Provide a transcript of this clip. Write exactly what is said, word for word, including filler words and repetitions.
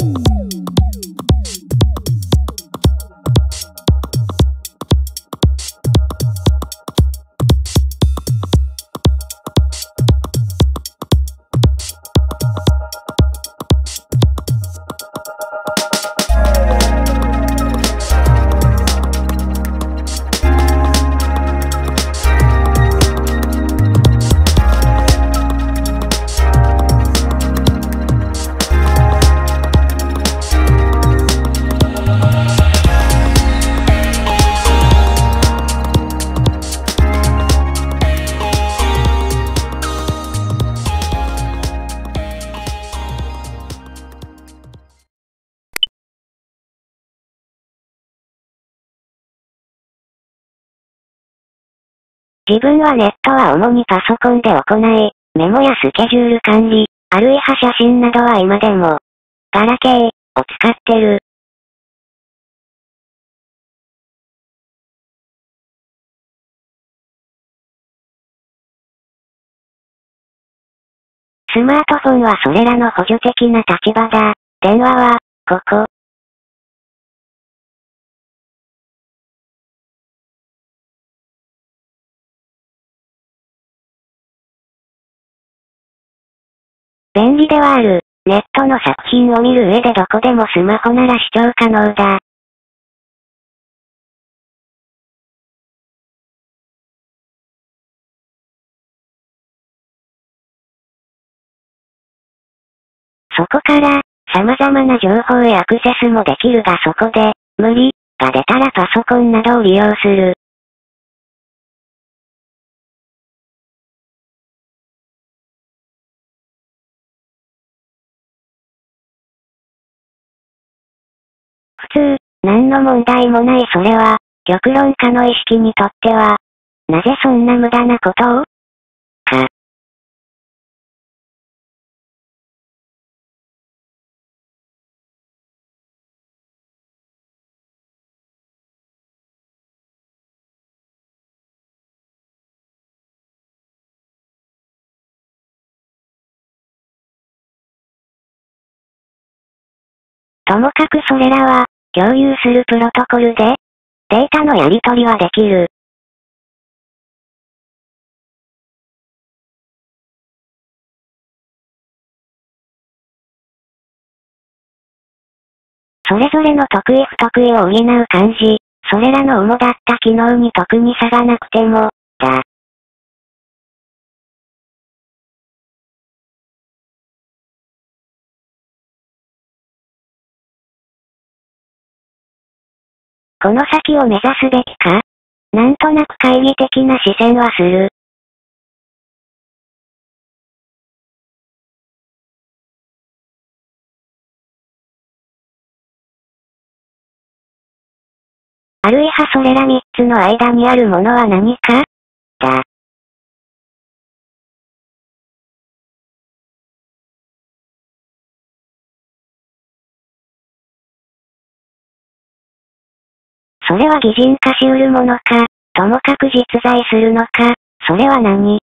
自分はネットは主にパソコンで行い、メモやスケジュール管理、あるいは写真などは今でも、ガラケーを使ってる。スマートフォンはそれらの補助的な立場だ。電話は、ここ。便利ではある。ネットの作品を見る上でどこでもスマホなら視聴可能だ。そこから、様々な情報へアクセスもできるがそこで、無理が出たらパソコンなどを利用する。普通、何の問題もないそれは、極論家の意識にとっては、なぜそんな無駄なことをか。ともかくそれらは、共有するプロトコルで、データのやり取りはできる。それぞれの得意不得意を補う感じ、それらの主だった機能に特に差がなくても、だ。この先を目指すべきか？なんとなく懐疑的な視線はする。あるいはそれら三つの間にあるものは何か？だ。それは擬人化しうるものか、ともかく実在するのか、それは何？